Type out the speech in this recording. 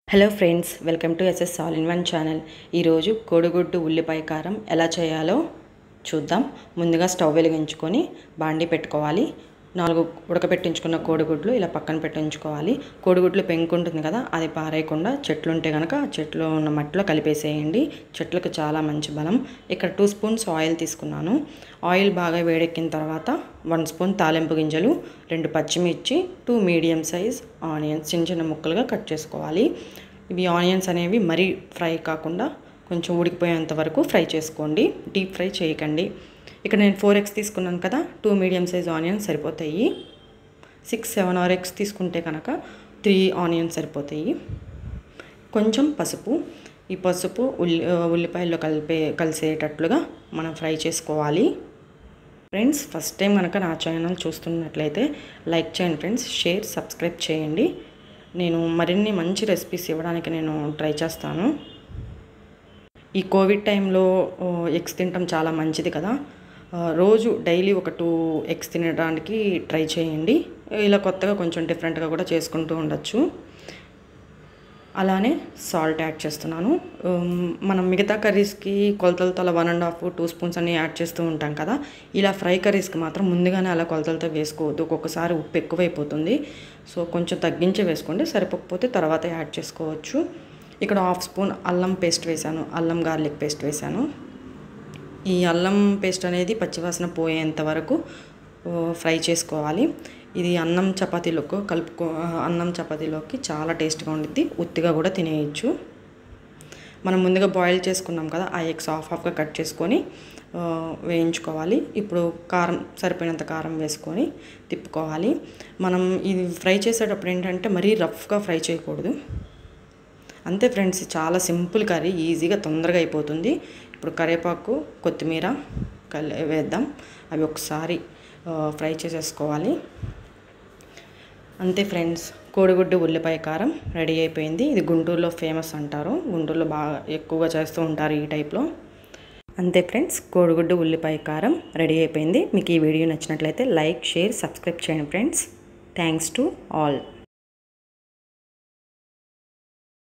Hello friends, welcome to SS all in one channel. ఈరోజు కోడిగుడ్డు ఉల్లిపాయ కారం ఎలా చేయాలో చూద్దాం. ముందుగా స్టవ్ వెలిగించుకొని బాండి పెట్టుకోవాలి. 4 ఉడకబెట్టించుకున్న కోడిగుడ్లు ఇలా పక్కన పెట్టించుకోవాలి. కోడిగుడ్లు పెంకు ఉంటుంది కదా, అది పారేయకుండా చెట్లు ఉంటే కనుక చెట్లు ఉన్న మట్టిలో కలిపేసేయండి. చెట్లకు చాలా మంచి బలం. ఇక్కడ 2 స్పూన్స్ ఆయిల్ తీసుకున్నాను. ఆయిల్ బాగా వేడెక్కిన తర్వాత 1 స్పూన్ తాలింపు గింజలు, 2 పచ్చిమిర్చి, 2 మీడియం సైజ్ ఆనియన్స్ చిన్న చిన్న ముక్కలుగా కట్ చేసుకోవాలి. ఇవి ఆనియన్స్ అనేవి మరీ ఫ్రై కాకుండా కొంచెం ఉడికిపోయేంత వరకు ఫ్రై చేసుకోండి, డీప్ ఫ్రై చేయకండి. ఇక్కడ నేను 4 eggs తీసుకున్నాను కదా, 2 మీడియం సైజ్ ఆనియన్స్ సరిపోతాయి. 6, 7 or eggs తీసుకుంటే కనుక 3 ఆనియన్స్ సరిపోతాయి. కొంచెం పసుపు, ఈ పసుపు ఉల్లిపాయల్లో కలిసేటట్లుగా మనం ఫ్రై చేసుకోవాలి. ఫ్రెండ్స్, ఫస్ట్ టైం కనుక నా ఛానల్ చూస్తున్నట్లయితే లైక్ చేయండి ఫ్రెండ్స్, షేర్, సబ్స్క్రైబ్ చేయండి. నేను మరిన్ని మంచి రెసిపీస్ ఇవ్వడానికి నేను ట్రై చేస్తాను. ఈ కోవిడ్ టైంలో ఎగ్స్ తినడం చాలా మంచిది కదా. రోజు డైలీ ఒక 2 eggs తినడానికి ట్రై చేయండి. ఇలా కొత్తగా కొంచెం డిఫరెంట్గా కూడా చేసుకుంటూ ఉండొచ్చు. అలానే సాల్ట్ యాడ్ చేస్తున్నాను. మనం మిగతా కర్రీస్కి కొలతలతో అలా 1.5, 2 స్పూన్స్ అని యాడ్ చేస్తూ ఉంటాం కదా. ఇలా ఫ్రై కర్రీస్కి మాత్రం ముందుగానే అలా కొలతలతో వేసుకోవద్దు. ఒక్కొక్కసారి ఉప్పు ఎక్కువైపోతుంది. సో కొంచెం తగ్గించి వేసుకోండి, సరిపోకపోతే తర్వాత యాడ్ చేసుకోవచ్చు. ఇక్కడ 1/2 స్పూన్ అల్లం పేస్ట్ వేసాను, అల్లం గార్లిక్ పేస్ట్ వేసాను. ఈ అల్లం పేస్ట్ అనేది పచ్చివాసన పోయేంత వరకు ఫ్రై చేసుకోవాలి. ఇది అన్నం చపాతీలోకి చాలా టేస్ట్గా ఉండిద్ది. ఉత్తిగా కూడా తినేయచ్చు. మనం ముందుగా బాయిల్ చేసుకున్నాం కదా, ఆ ఎగ్స్ హాఫ్గా కట్ చేసుకొని వేయించుకోవాలి. ఇప్పుడు కారం సరిపోయినంత కారం వేసుకొని తిప్పుకోవాలి. మనం ఇది ఫ్రై చేసేటప్పుడు ఏంటంటే మరీ రఫ్గా ఫ్రై చేయకూడదు. అంతే ఫ్రెండ్స్, చాలా సింపుల్ కర్రీ, ఈజీగా తొందరగా అయిపోతుంది. ఇప్పుడు కరివేపాకు, కొత్తిమీర వేద్దాం. అవి ఒకసారి ఫ్రై చేసేసుకోవాలి. అంతే ఫ్రెండ్స్, కోడిగుడ్డు ఉల్లిపాయ కారం రెడీ అయిపోయింది. ఇది గుంటూరులో ఫేమస్ అంటారు. గుంటూరులో బాగా ఎక్కువగా చేస్తూ ఉంటారు ఈ టైప్లో. అంతే ఫ్రెండ్స్, కోడిగుడ్డు ఉల్లిపాయ కారం రెడీ అయిపోయింది. మీకు ఈ వీడియో నచ్చినట్లయితే లైక్, షేర్, సబ్స్క్రైబ్ చేయండి ఫ్రెండ్స్. Thanks to all.